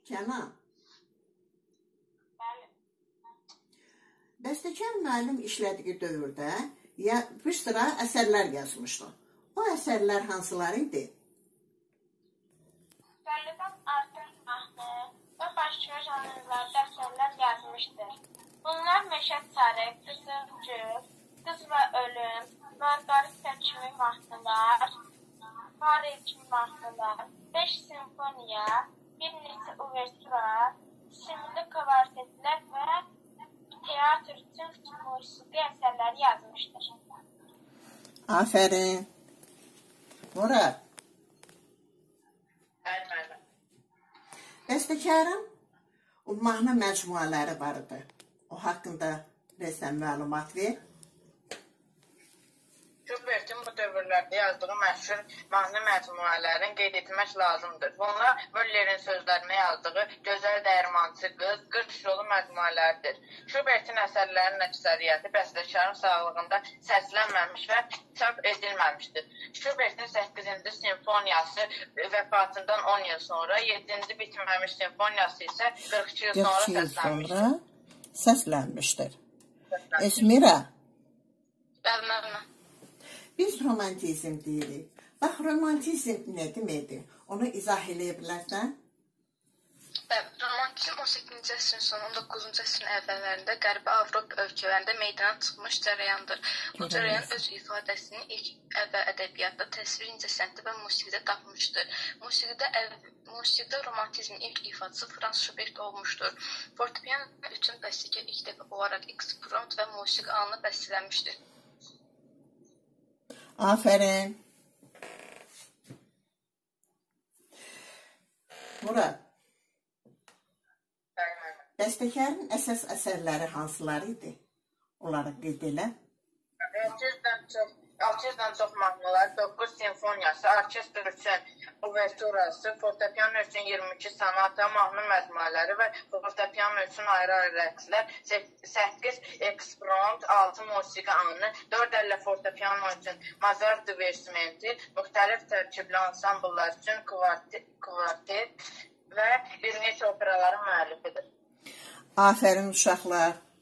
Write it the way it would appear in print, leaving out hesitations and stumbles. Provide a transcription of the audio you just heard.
Kənan, Bəli. bəstəkar müəllim işlədiyi dövrdə bir sıra əsərlər yazmışdı. O əsərlər hansılar idi? Müstəllifat artıq mahnı və başqa janrlarda əsərlər yazmışdır. Bunlar Məşəd Sarı, Qızılgül, Qız və Ölüm, Marqarita kimi mahnılar, Fare kimi mahnılar, 5 simfoniya, bir neçə uvertura, simli kvartetlər və teatr üçün musiqi əsərləri yazmışdır. Afərin. Murad, bəstəkarın o mahnı məcmuaları vardı. O haqqında resən məlumat ver. Şubertin bu dövrlərdə yazdığı məşhur mahnı məcmuələrini qeyd etmək lazımdır. Bunlar Müllerin sözlərinə yazdığı Gözəl Dəyirmançı Qız, Qış Yolu məcmuələridir. Şubertin əsərlərinin əksəriyyəti bəstəkarın sağlığında səslənməmiş və çap edilməmişdir. Şubertin 8-ci simfoniyası vəfatından 10 il sonra, 7-ci bitməmiş simfoniyası isə 42 il sonra səslənmişdir. Esmira, Bəli. biz romantizm deyirik. Bax, romantizm nə deməkdir? Onu izah eləyə bilərsən? Romantizm 18-ci əsrin sonu, 19-cu əsrin əvvəllərində Qərbi Avropa ölkələrində meydana çıxmış cərəyandır. Bu cərəyan öz ifadəsini ilk əvvəl ədəbiyyatda, təsvir incəsənətdə və musiqidə tapmışdır. Musiqidə romantizmin ilk ifadısı Franz Schubert olmuşdur. Fortepiano üçün bəstəkar ilk dəfə olaraq eksprompt və musiqi anını bəstələmişdir. Afərin. Murad, bəstəkarın əsas əsərləri hansıları idi? Onları qeyd elə. 600-dən çox mahnılar, 9 simfoniyası, orkestr üçün uverturası, fortepiano üçün 22 sonata, mahnı məcmualəri və fortepiano üçün ayrı-ayrı rəqslər, 8 eksprompt, 6 musiqi anı, 4 əllə fortepiano üçün mazar diversimenti, müxtəlif tərkibli ansambllar üçün kvartet və bir neçə operaların müəllifidir. Afərin uşaqlar.